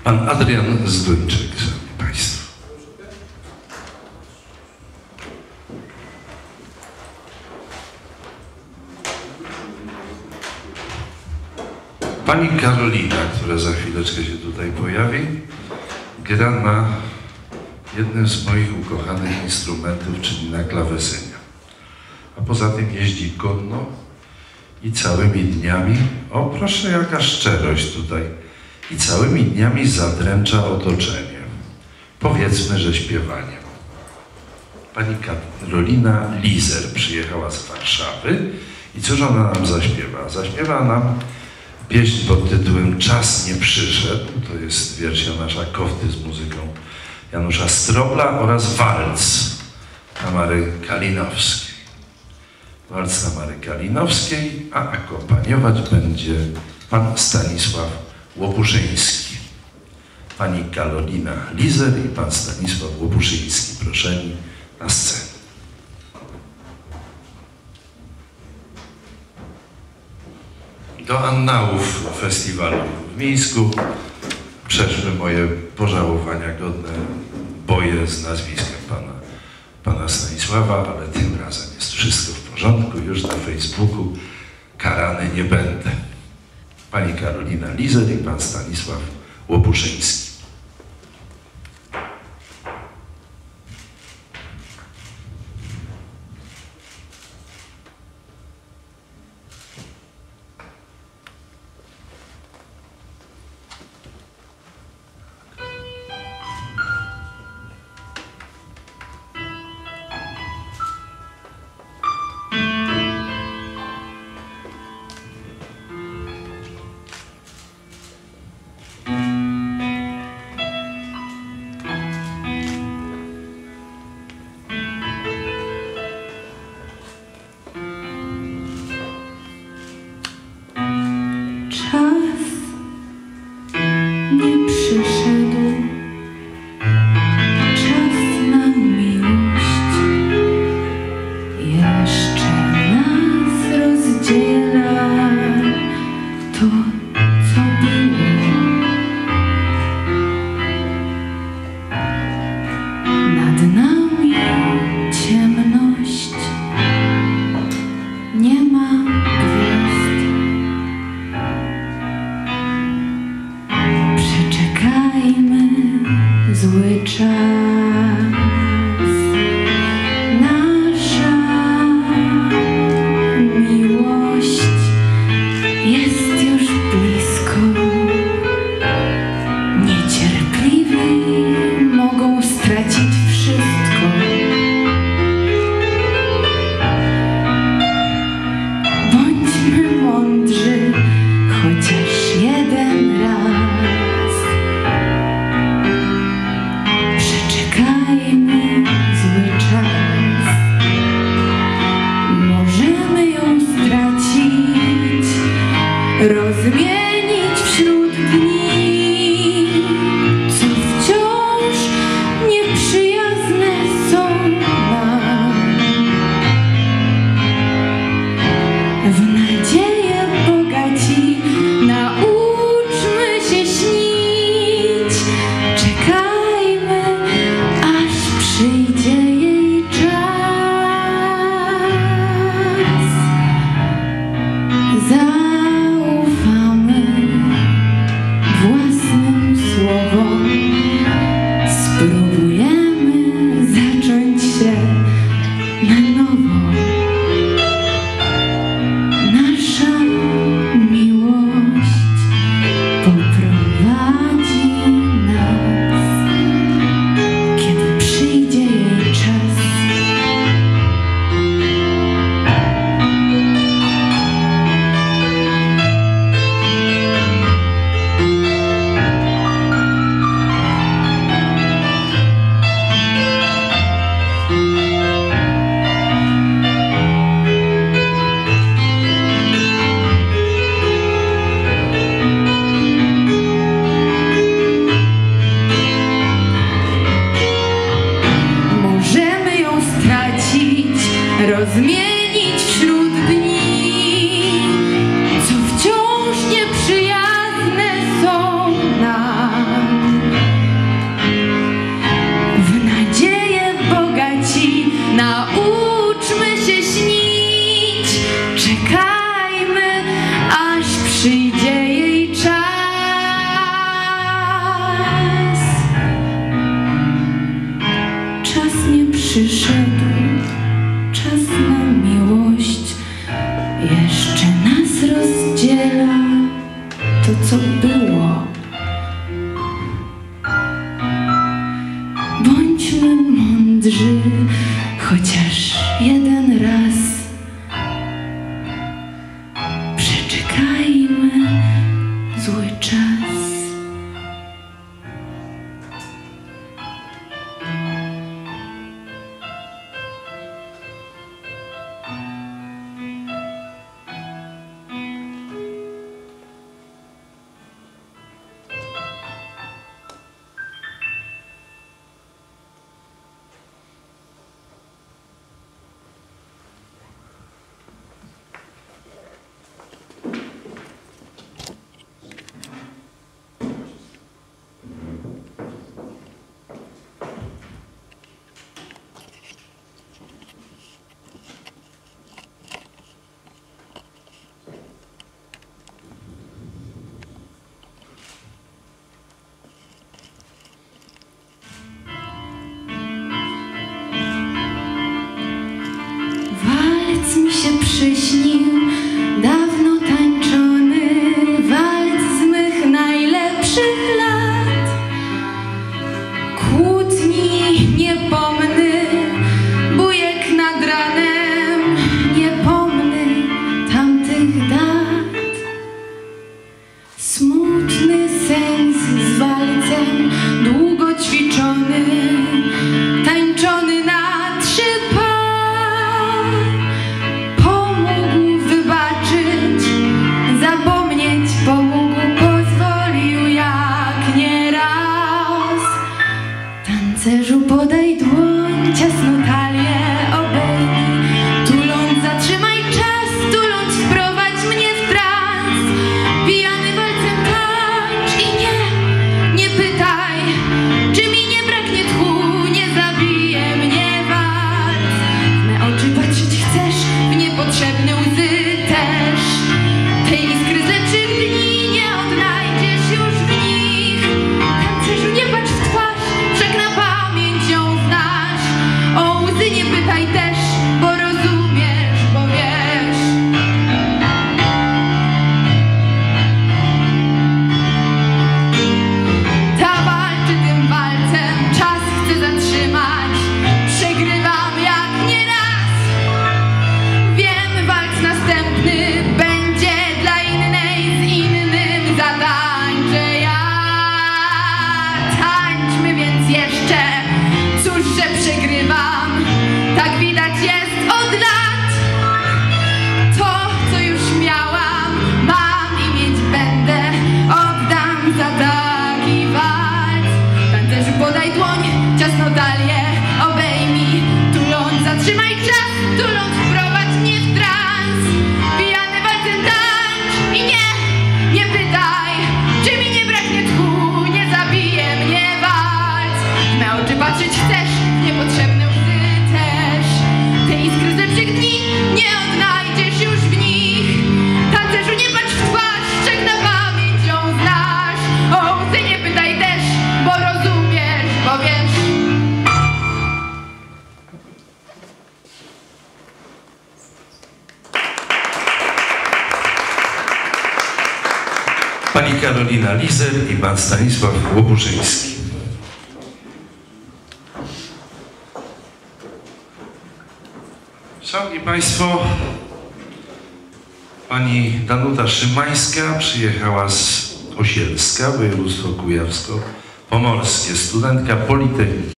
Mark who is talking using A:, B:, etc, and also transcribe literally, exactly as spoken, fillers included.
A: Pan Adrian Zduńczyk, szanowni państwo. Pani Karolina, która za chwileczkę się tutaj pojawi, gra na jednym z moich ukochanych instrumentów, czyli na klawesynie. A poza tym jeździ konno i całymi dniami, o proszę jaka szczerość tutaj, i całymi dniami zadręcza otoczenie. Powiedzmy, że śpiewanie. Pani Karolina Lizer przyjechała z Warszawy i cóż ona nam zaśpiewa? Zaśpiewa nam pieśń pod tytułem Czas nie przyszedł. To jest wiersz Janusza Kofty z muzyką Janusza Strobla oraz walc Tamary Kalinowskiej. Walc Tamary Kalinowskiej, a akompaniować będzie pan Stanisław Łopuszyński. Pani Karolina Lizer i pan Stanisław Łopuszyński proszeni na scenę. Do annałów festiwalu w Mińsku przeszły moje pożałowania godne boje z nazwiskiem pana, pana Stanisława, ale tym razem jest wszystko w porządku, już na Facebooku karany nie będę. Pani Karolina Lizer i pan Stanisław Łopuszyński.
B: Zaufamy. to, co było. Bądźmy mądrzy, chociaż jeden raz. Przeczekajmy zły czas. Walc mi się przyśnił, dawno tańczony, walc z mych najlepszych lat. Kłótni nie pomny, bujek nad ranem, nie pomny tamtych dat. Smutny sens z walcem, długo ćwiczony, tańczony na trzy par. Pomógł, pozwolił jak nieraz. Tancerzu podaj dłoń, ciasno talię obejmij, tuląc zatrzymaj czas, tuląc wprowadź mnie w trans. Pijany walcem tańcz i nie, nie pytaj, czy mi nie braknie tchu, nie zabije mnie walc. W me oczy patrzeć chcesz, w niepotrzebne łzy też. Tej iskry z lepszych dni nie odnajdziesz już w nich. Tancerzu, nie patrz w twarz, wszak na pamięć ją znasz. O łzy nie pytaj też, bo rozumiesz, bo wiesz. Ta walczy tym walcem, czas chce zatrzymać. Przegrywam jak nieraz. Wiem, walc następny będzie dla innej, z innym zatańczę ja. Tańczmy więc jeszcze, cóż, że przegrywam, tak widać jest od lat. To, co już miałam, mam i mieć będę, oddam za taki walc. Tancerzu, podaj dłoń, ciasno talię obejmij, tuląc zatrzymaj czas, tuląc wprowadź mnie w trans. Pijany walcem tańcz i nie, nie pytaj, czy mi nie braknie tchu, nie zabije mnie walc. W me oczy patrzeć chcesz, w niepotrzebne łzy też. Te iskry z lepszych dni nie odnajdziesz już w nich. Tancerzu, nie patrz w twarz, wszak na pamięć ją znasz. O łzy nie pytaj też, bo rozumiesz, bo wiesz.
A: Pani Karolina Lizer i pan Stanisław Łoburzyński. Szanowni Państwo, pani Danuta Szymańska przyjechała z Osielska, województwo kujawsko-pomorskie, studentka Politechniki.